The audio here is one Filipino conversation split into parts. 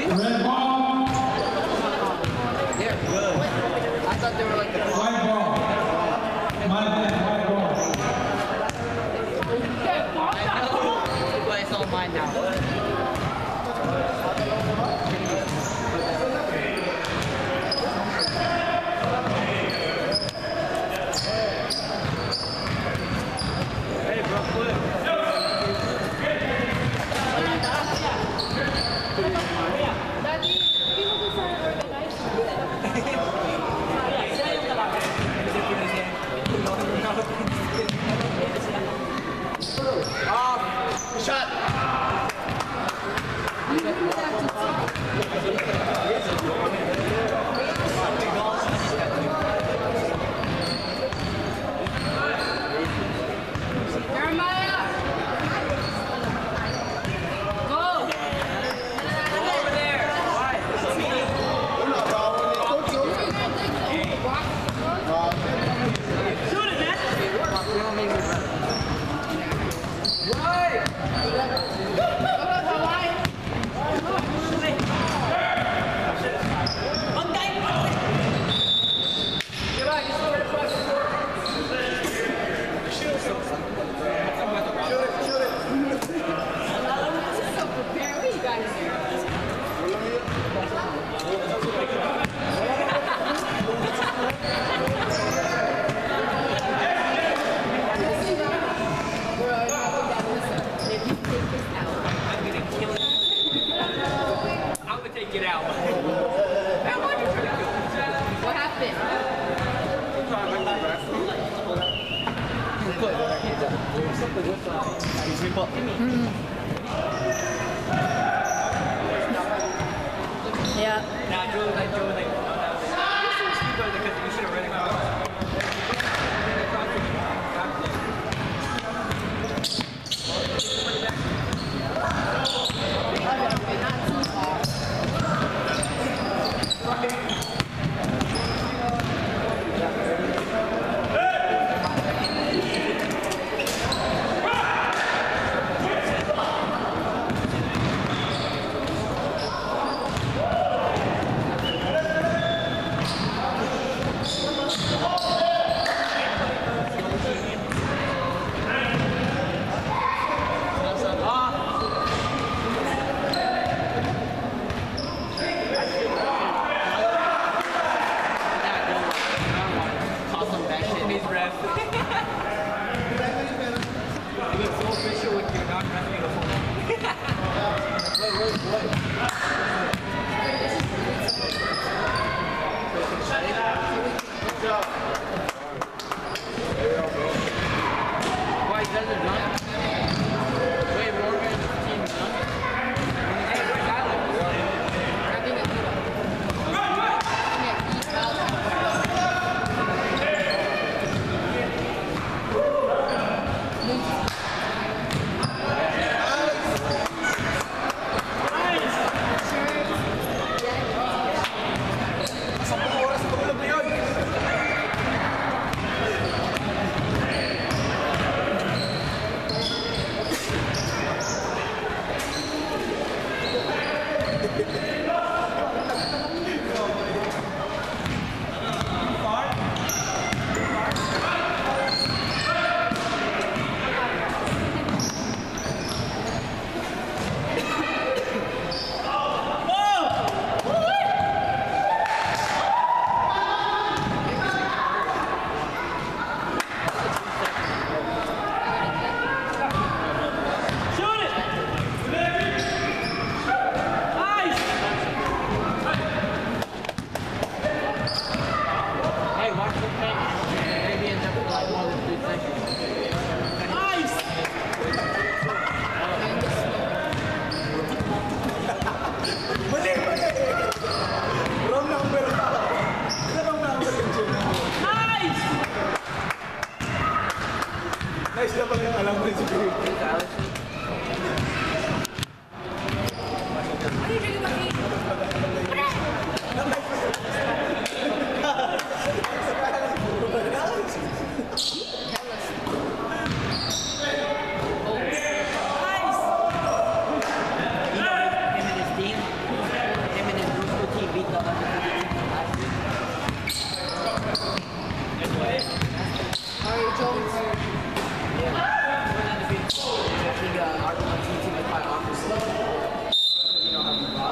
Red ball. They're good. I thought they were like the White ball. My bad, white ball. I know, but it's all mine now. Hey, bro, flip. Shot! Get out. What happened? Yeah. Nah, Joe, you should have read it.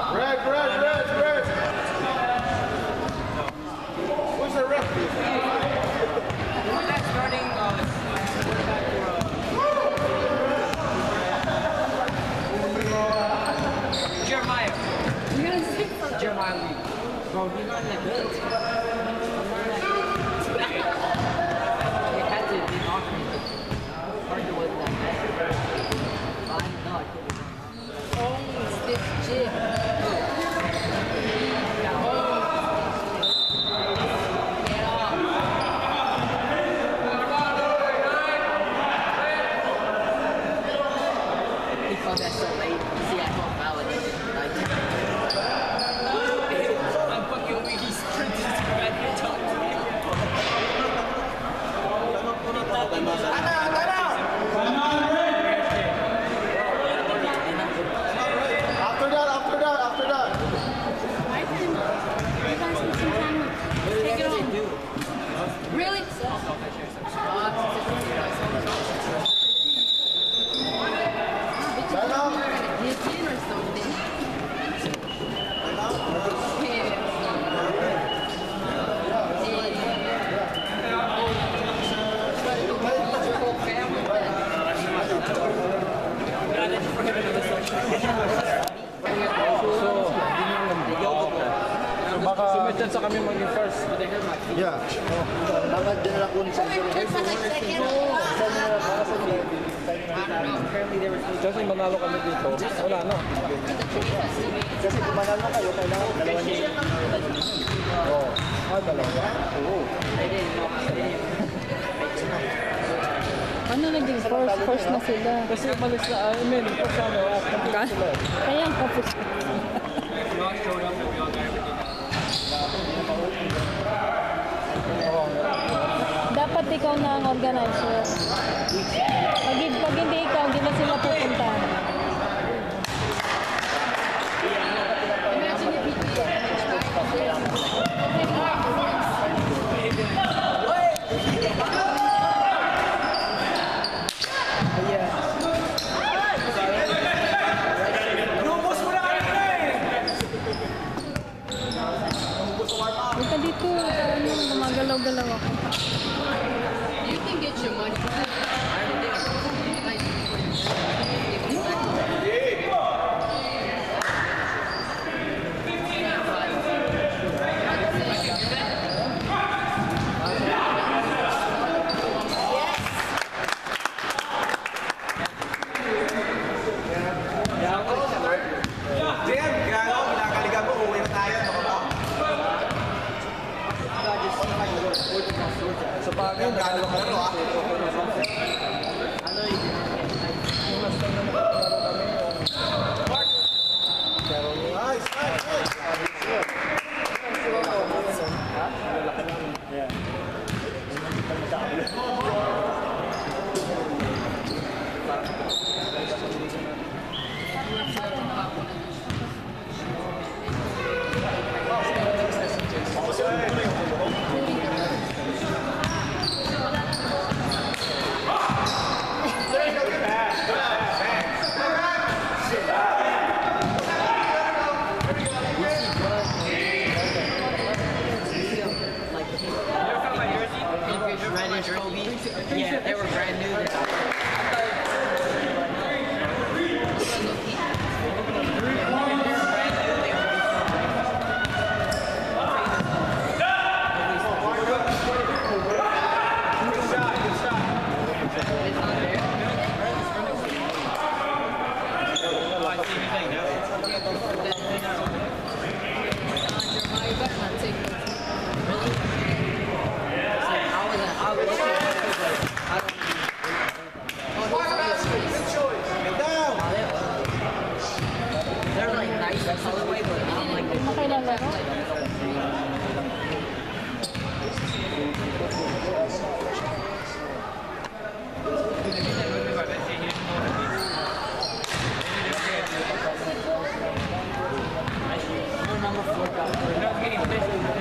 Red. Who's the referee? Who's that starting? Jeremiah. Jeremiah Lee. Bro, he's not that good. He's not that good. It had to be offering. Parker wasn't that bad. But I know I could have. Oh, it's this jig. He called that so late. See, I felt validated. Like, I'm fucking weak. He's printed his red top. After that. take it on. Really? Time out. Sumitan sa kami maging first. Yeah. Dapat din na kunin sa Kasi manalo kami dito. Wala na. Kasi kung manalo kayo, kailangan dalawa niyo. Oo. Dalawa? Oo. Ano naging first na sila? Kasi umalis na, I mean, first ano, complete sila. Kaya ang kapos. We all showed up and we all got everything. Dapat ikaw na ang organizer. Pag hindi ikaw, hindi na sila pupunta. Buka dito, gumagalaw-galaw ako. You can get your money. Sa bagay, nagalo kami. Yeah, they were brand new. They're like nice colorway, but I don't like them. Okay lang laro. Number 4 got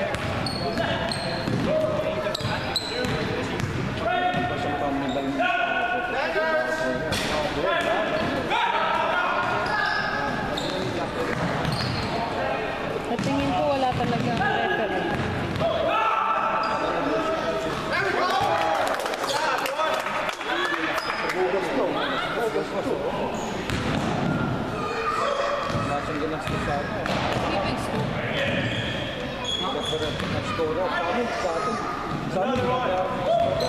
Sa tingin ko wala talagang referee. Masang ginastos sa akin. Referent na score. Sa amin, gumagawa ng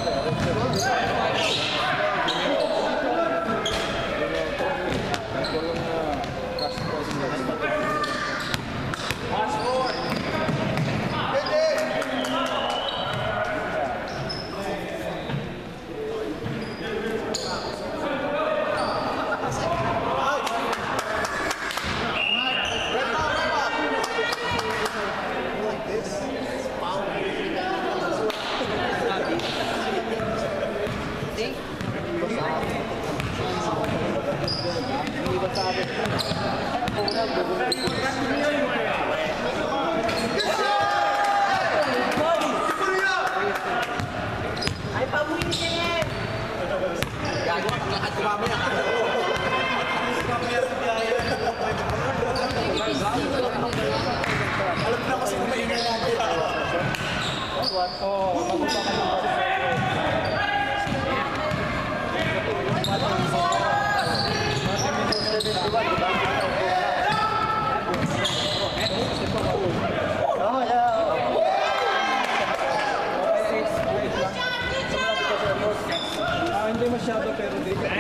hindi masyado pero di ka.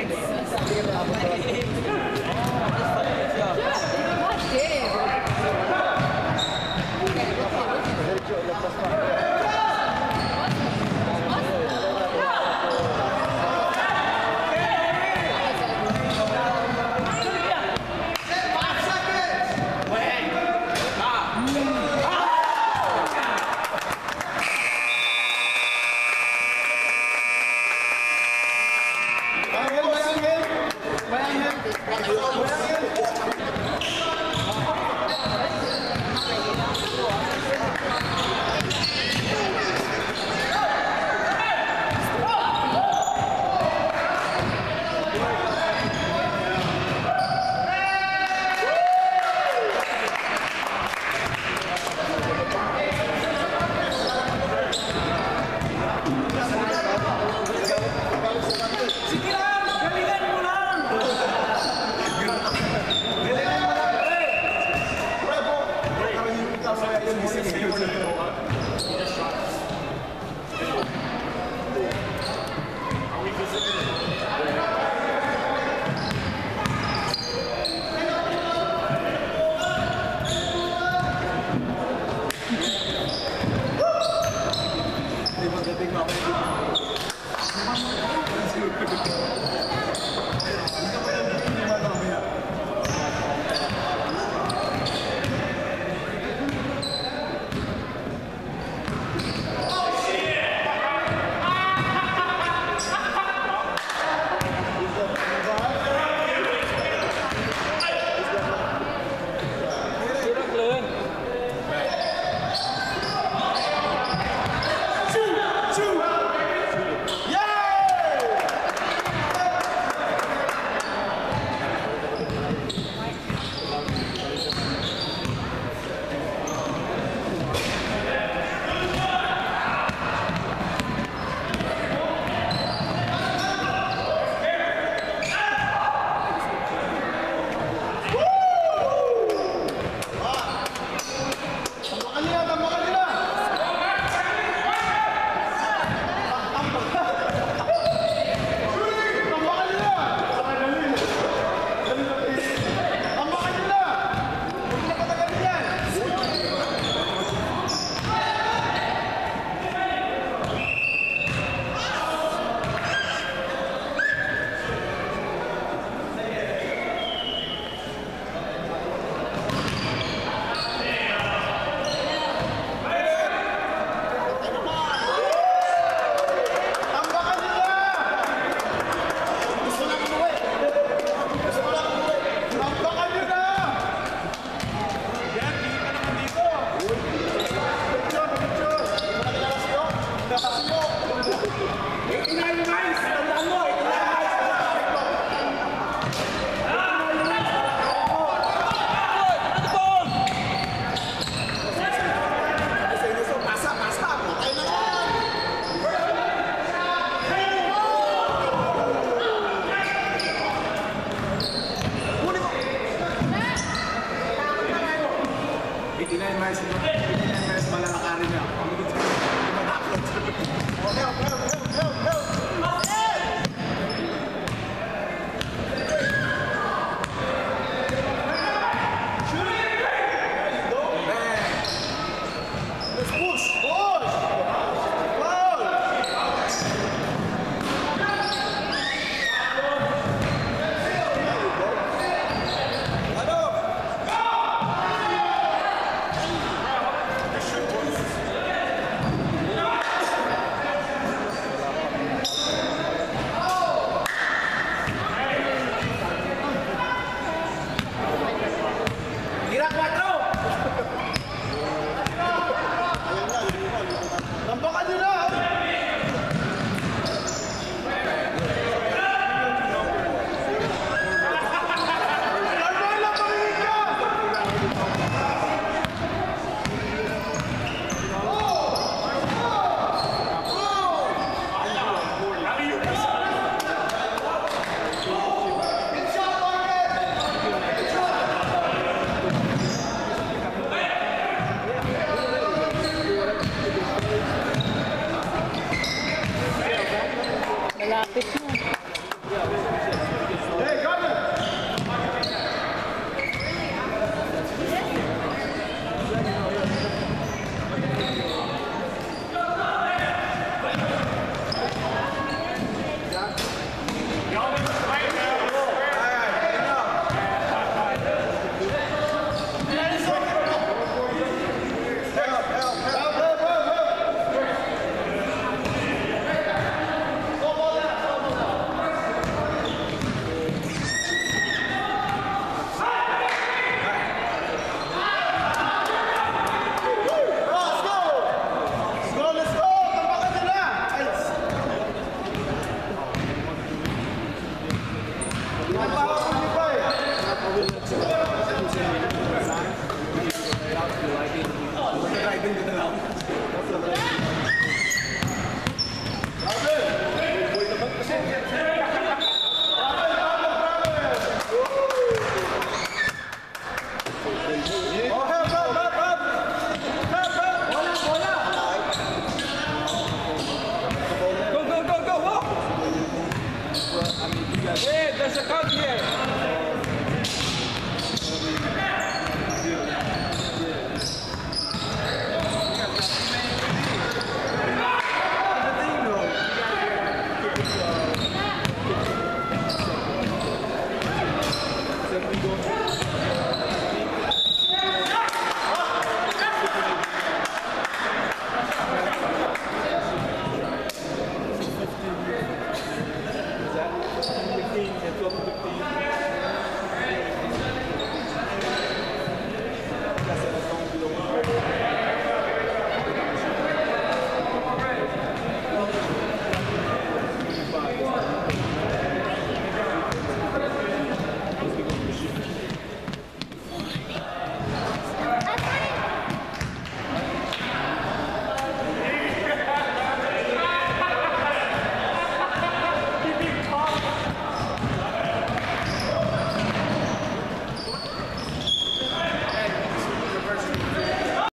89 miles pala nakarin na.